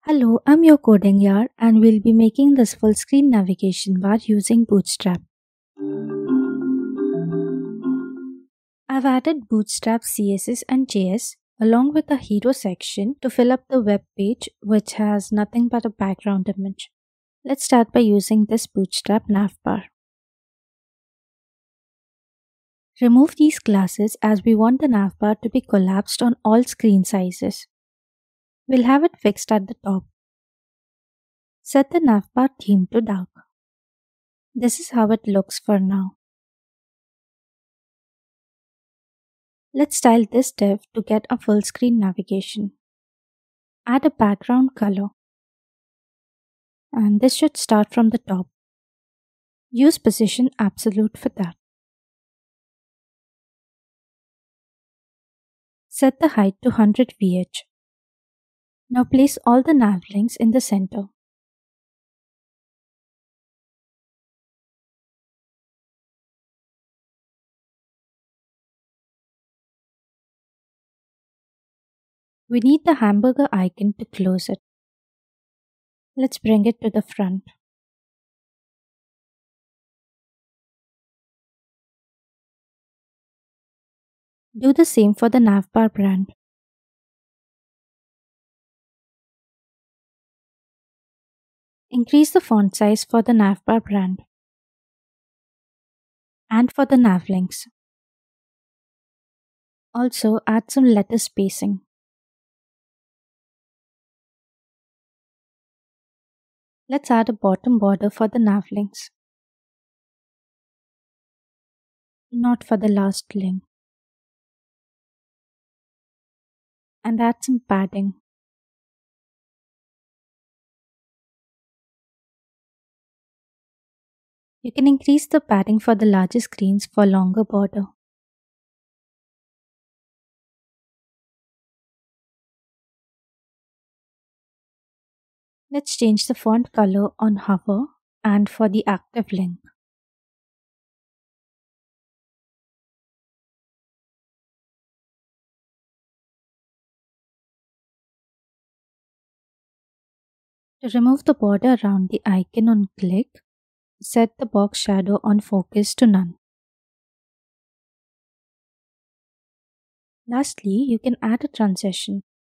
Hello, I'm your coding yar and we'll be making this full screen navigation bar using Bootstrap. I've added Bootstrap CSS and JS along with a hero section to fill up the web page which has nothing but a background image. Let's start by using this Bootstrap navbar. Remove these classes as we want the navbar to be collapsed on all screen sizes. We'll have it fixed at the top. Set the navbar theme to dark. This is how it looks for now. Let's style this div to get a full screen navigation. Add a background color. And this should start from the top. Use position absolute for that. Set the height to 100 VH. Now place all the nav links in the center. We need the hamburger icon to close it. Let's bring it to the front. Do the same for the navbar brand. Increase the font size for the navbar brand and for the nav links. Also add some letter spacing. Let's add a bottom border for the nav links. Not for the last link. And add some padding. You can increase the padding for the larger screens for longer border. Let's change the font color on hover and for the active link. To remove the border around the icon on click, set the box shadow on focus to none. Lastly, you can add a transition.